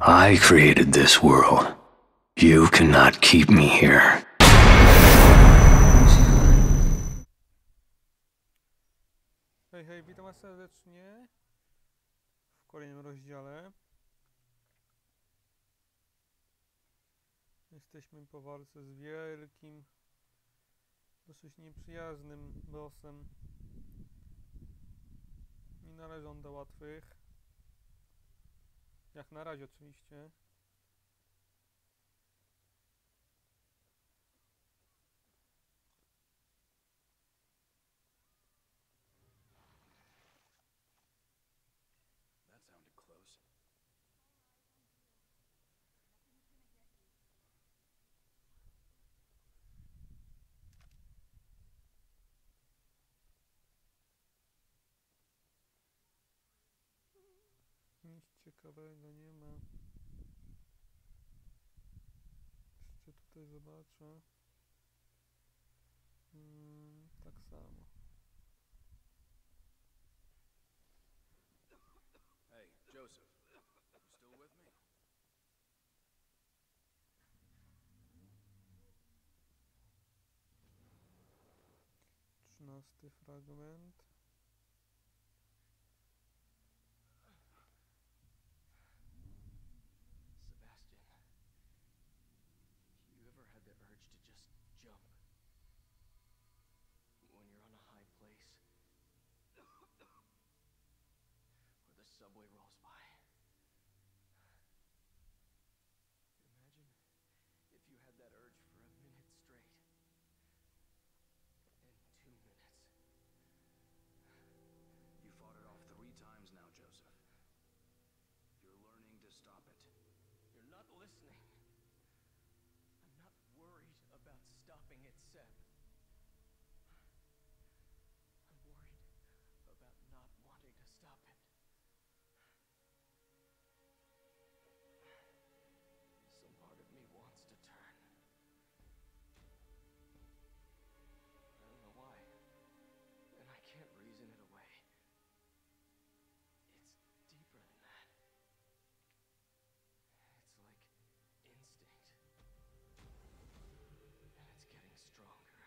I created this world. You cannot keep me here. Hej, hej, witam was serdecznie w kolejnym rozdziale. Jesteśmy po walce z wielkim, dosyć nieprzyjaznym bossem. Nie należy on do łatwych. Jak na razie oczywiście. That sounded close. Nic ciekawego nie ma. Jeszcze tutaj zobaczę. Tak samo. Hey, Joseph. You still with me? Trzynasty fragment. Sebastian, you ever had the urge to just jump? When you're on a high place? Or the subway rolls by? Imagine if you had that urge for a minute straight. And 2 minutes. You fought it off 3 times now, Joseph. You're learning to stop it. You're not listening. I'm not worried about stopping it, Seb. I'm worried about not wanting to stop it. Some part of me wants to turn. I don't know why. And I can't reason it away. It's deeper than that. It's like instinct. And it's getting stronger.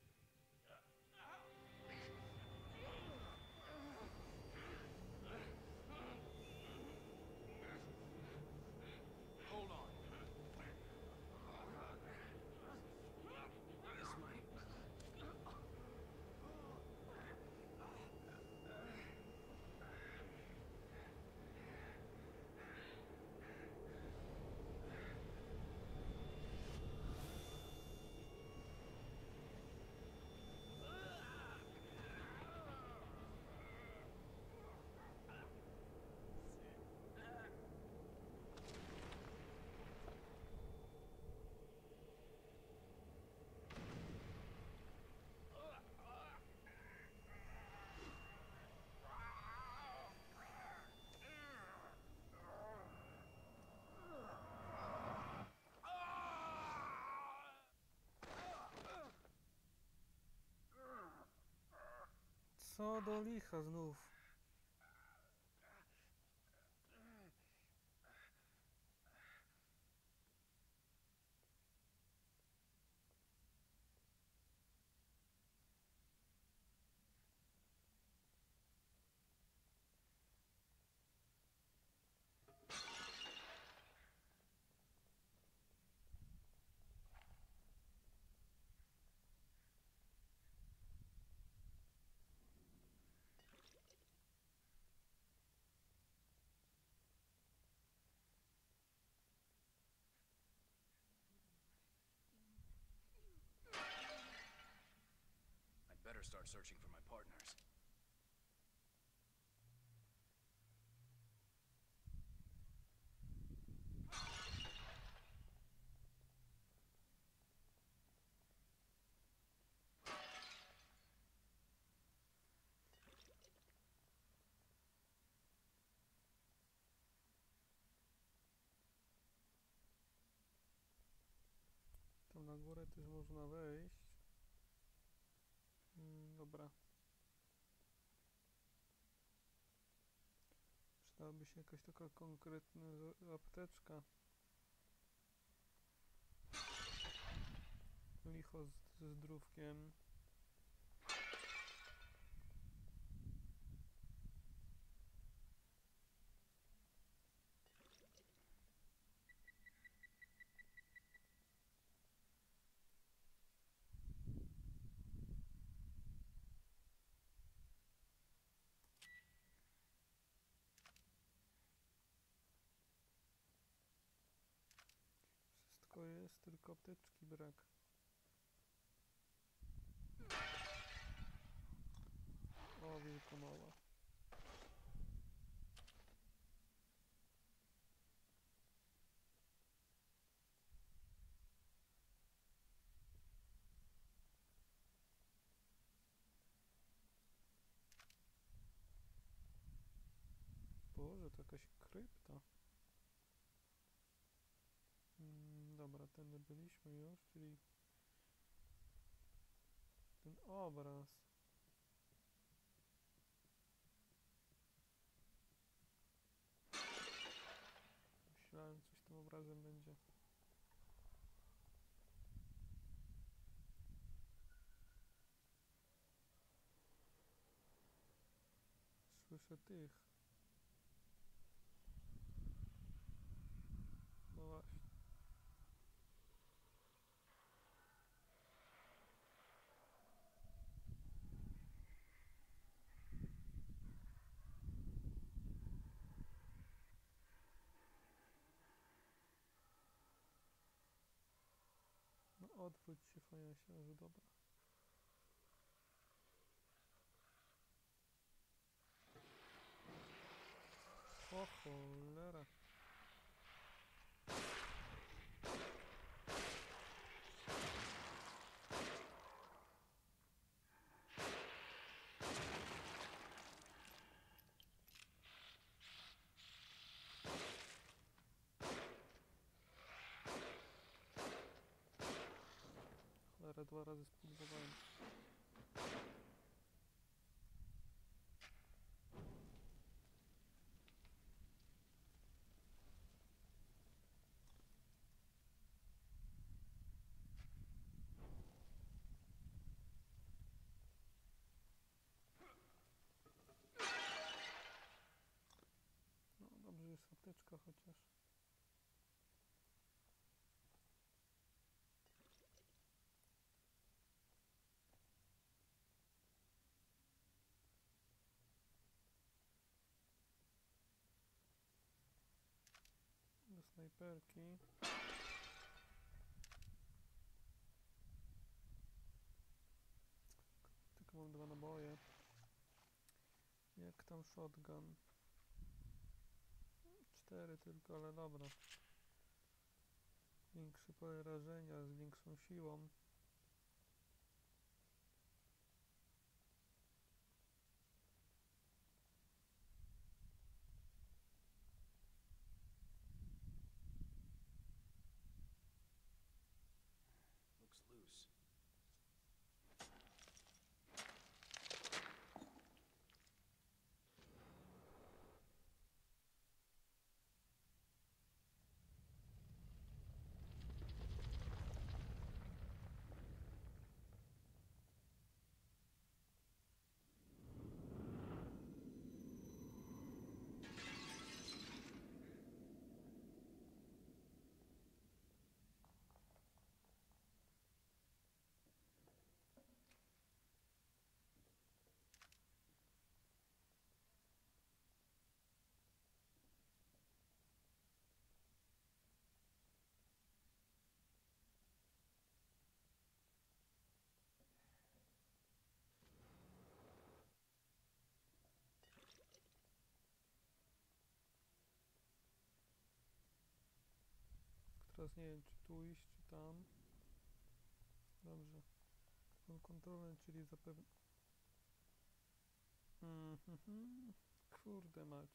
Hold on. This might... Co do licha znów. I'd better start searching for my partners. Tam na górę też można wejść. Dobra. Przydałaby się jakaś taka konkretna apteczka. Licho ze zdrówkiem. Wszystko jest, tylko apteczki brak. O, wielkomowa. Boże, to jakaś krypta. Dobra, tędy byliśmy już, czyli ten obraz. Myślałem, coś tym obrazem będzie. Słyszę tych. No właśnie. No odwróć się, fajasiarzu, dobra. O cholera. Cholera, 2 razy spróbowałem. No dobrze, jest apteczka chociaż. Do snajperki. Tylko mam 2 naboje. Jak tam shotgun? 4 tylko, ale dobra. Większe pole rażenia z większą siłą. Looks loose. Teraz nie wiem, czy tu iść, czy tam. Dobrze. Mam kontrolę, czyli zapewne... Kurde mać.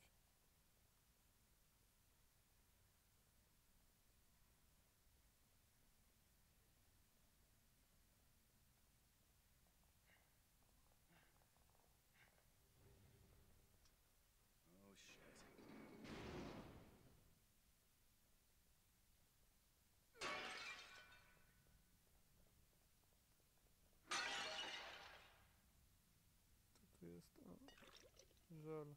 Oh shit. żel.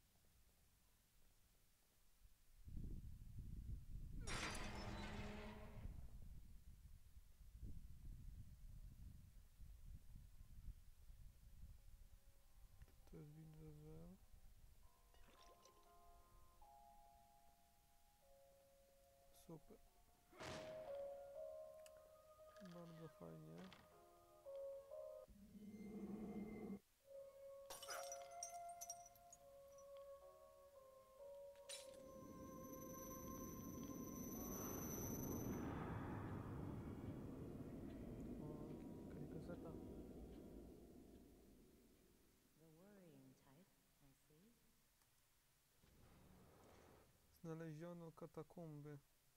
To jest widzę żel. Super. Bardzo fajnie. O, jakaś gazeta. The worrying type, I see. Znaleziono katakumby.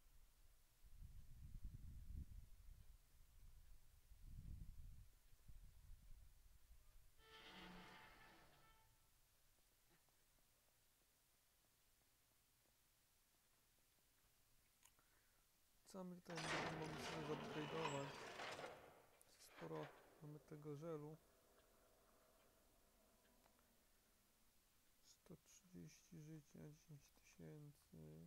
Co my tutaj będziemy mogli sobie zupgrade'ować? Sporo mamy tego żelu. 130 życia, 10 tysięcy.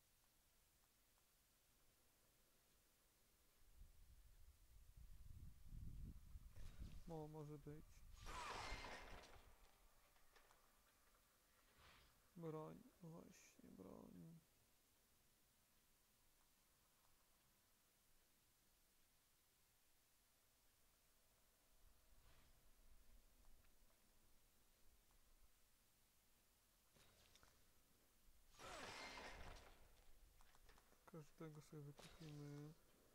Może być. Broń, właśnie, broń. Każdego sobie wykupimy.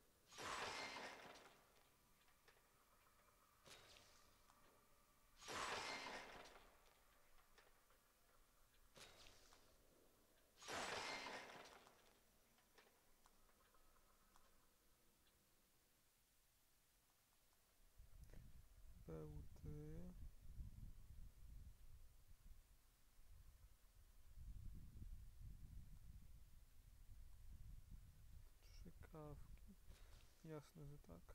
Bełty. Strzykawki. Jasne, że tak.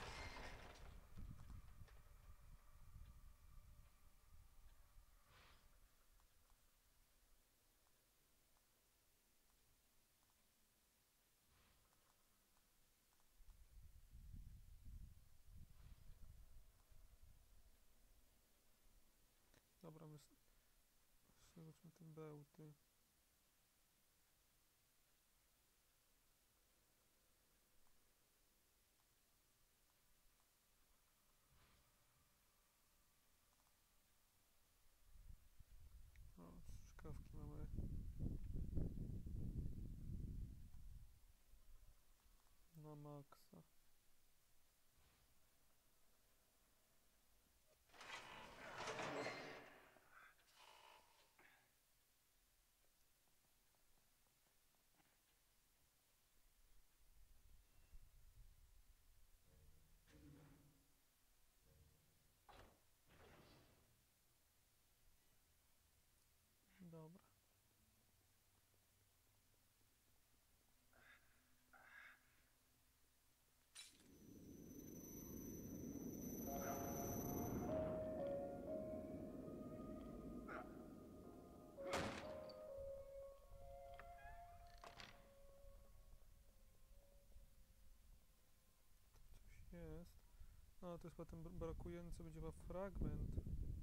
Dobra, zobaczmy te bełty. O, strzykawki mamy. Na maksa. Dobra. Coś jest. A, to jest potem brakujący, będzie chyba fragment.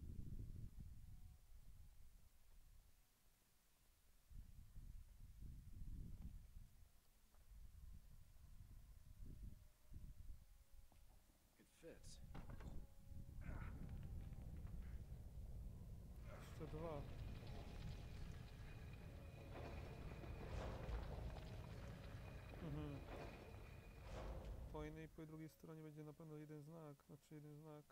It fits. Jeszcze dwa. Mhm. Po jednej i po drugiej stronie będzie na pewno jeden znak, znaczy jeden znak.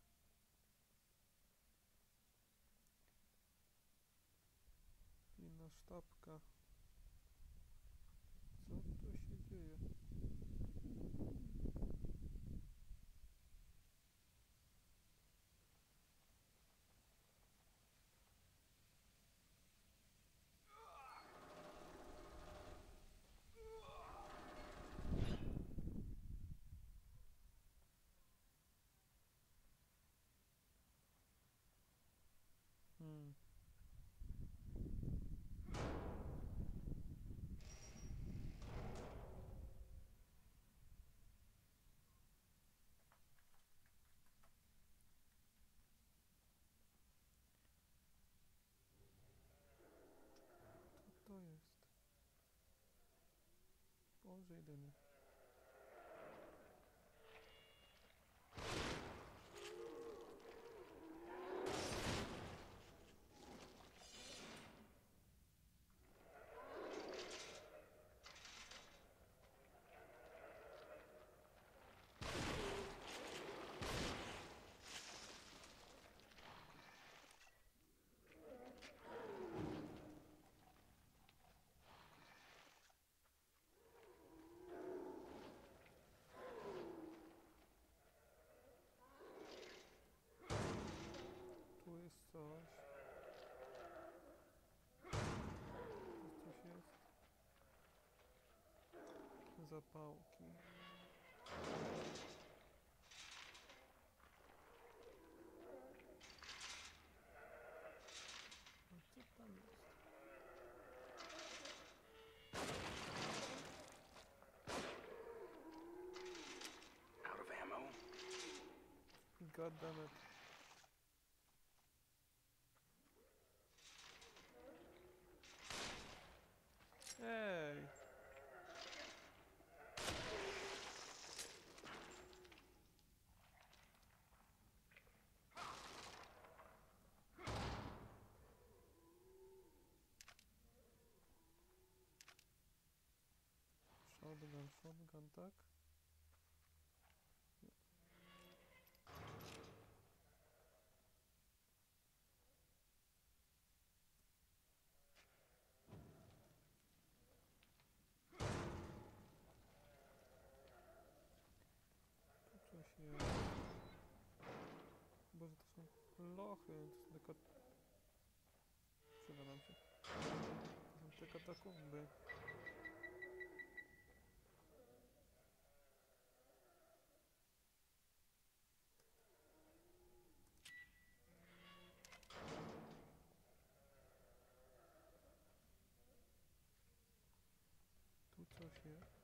Inna sztabka. Co tu się dzieje? Hmm. Może jedyny. Tu jest coś. Tu coś jest. Zapałki. A co tam jest? Out of ammo? God damn it. Ej! Shotgun, tak? Nie. Tu coś jest. Boże, to są lochy, to są te przyda nam się. To są te katakumby. Tu coś jest.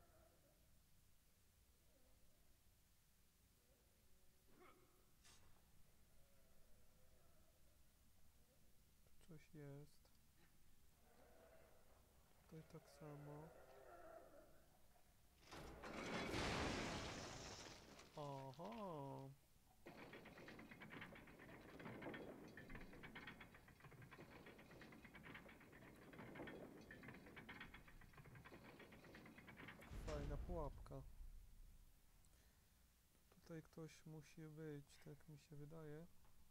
Tu coś jest. Tutaj tak samo. Aha. Fajna pułapka. Tutaj ktoś musi być, tak mi się wydaje.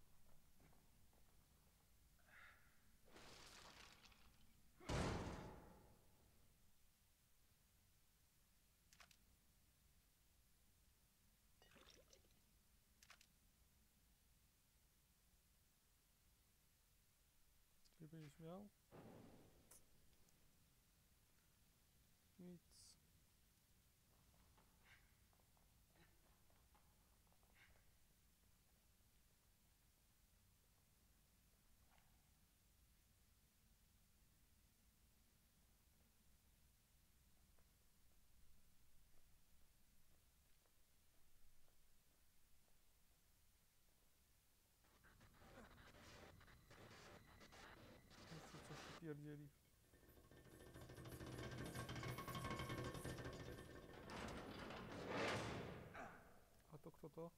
Czy będziesz miał? Nic. Jeszcze coś pierdzieli. A to kto to?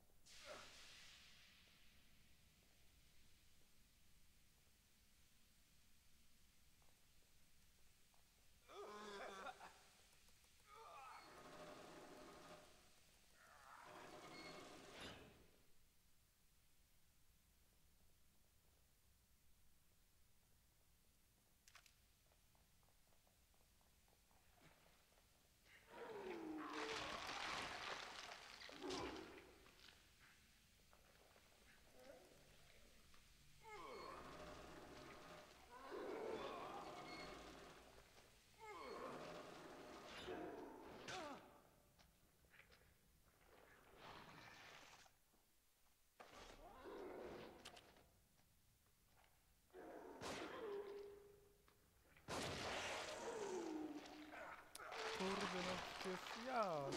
Kurde, no przecież jak?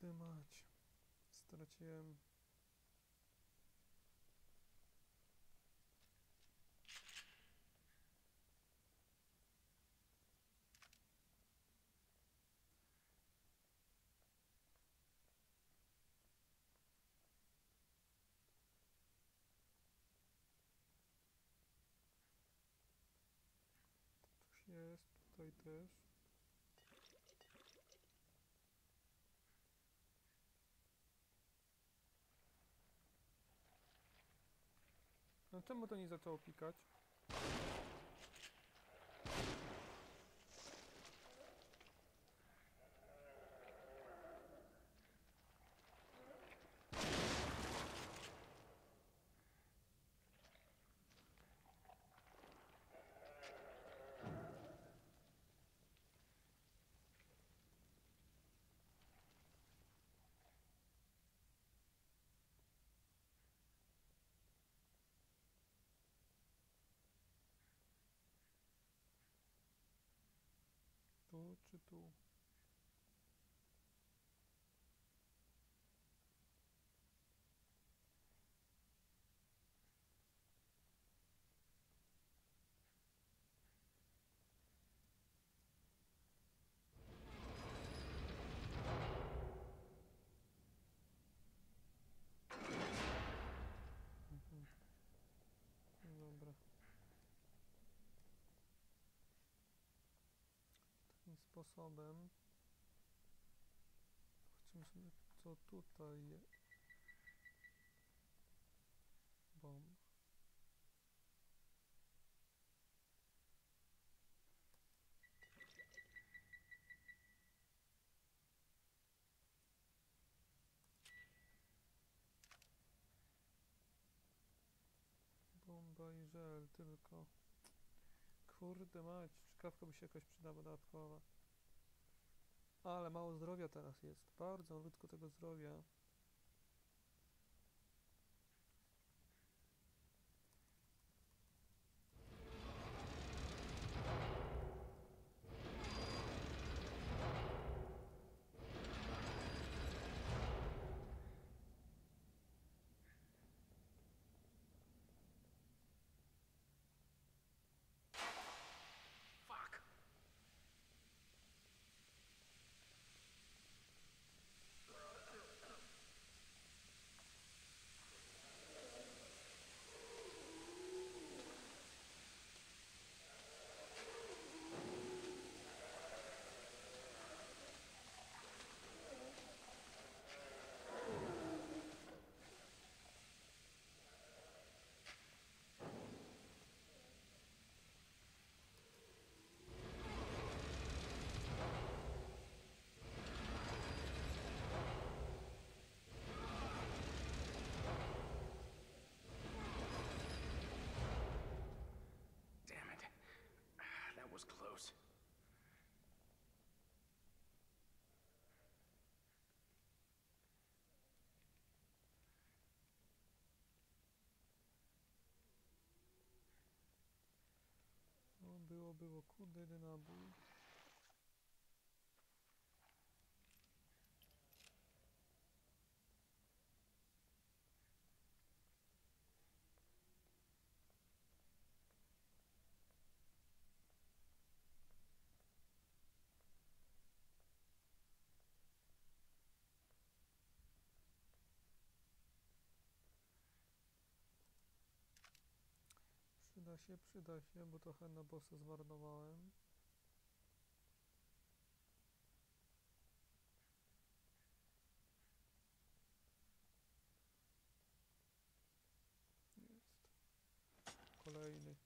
Kurde mać. Straciłem. Coś jest, tutaj też. No czemu to nie zaczęło pikać? Tu czy tu? Mhm. Dobra. Takim sposobem. Zobaczymy sobie, co tutaj jest. Bomb. Bomba i żel tylko. Kurde mać, czkawka by się jakoś przydała dodatkowa. Ale mało zdrowia teraz jest. Bardzo malutko tego zdrowia. Fuck! Damn it. That was close. No było. Kurde, jeden nabój. Przyda się, bo trochę na bossa zmarnowałem. Jest. Kolejny.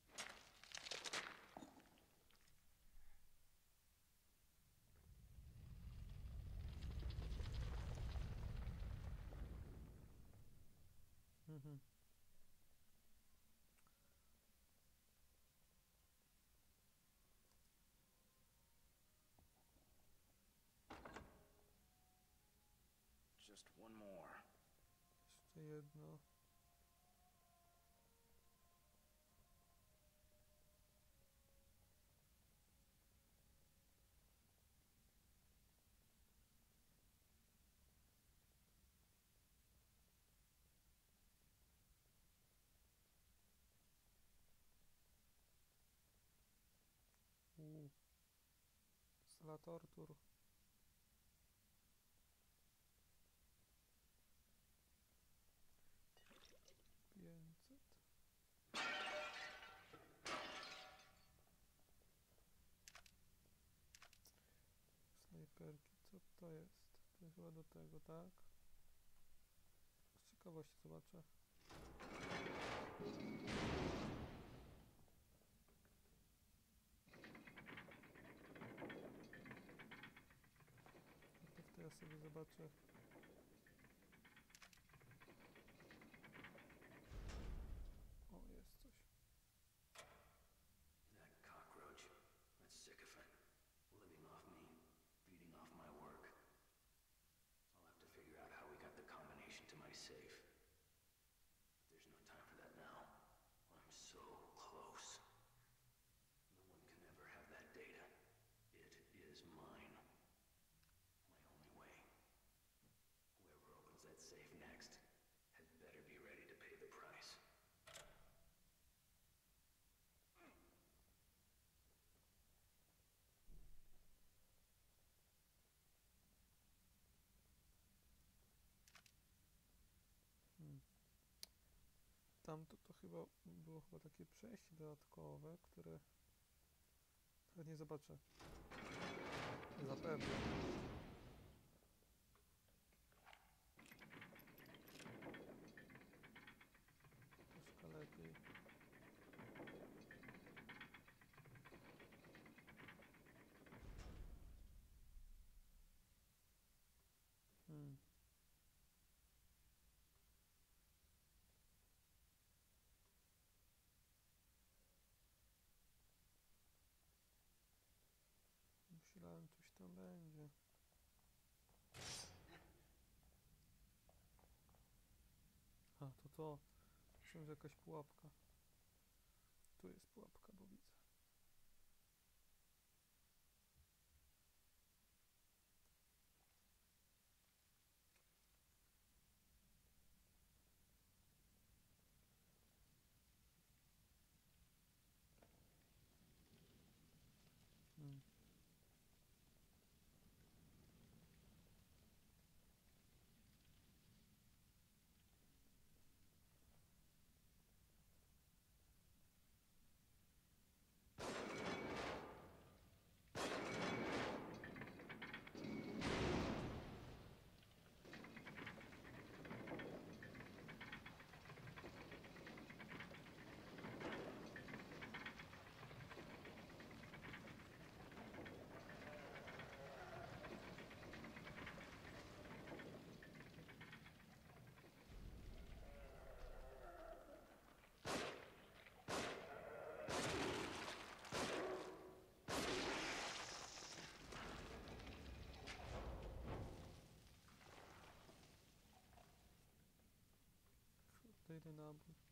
Mhm. Just one more. Jeszcze jedno. Sala tortur. 500. Snajperki, co to jest? To jest chyba do tego, tak? Z ciekawości zobaczę. Najpierw to ja sobie zobaczę. O, jest coś. That cockroach, that sycophant, living off me, feeding off my work. I'll have to figure out how we got the combination to my safe. But there's no time for that now. I'm so close. No one can ever have that data. It is mine. My only way. Whoever opens that safe next had better be ready to pay the price. Hmm. Tamto to chyba było takie przejście dodatkowe, które chętnie zobaczę. Zapewne. Troszkę lepiej. Hmm. Myślałem, coś tam będzie. A, to. Myślałem, że jakaś pułapka. Tu jest pułapka, bo widzę. Hmm. Kurde, idę na bój.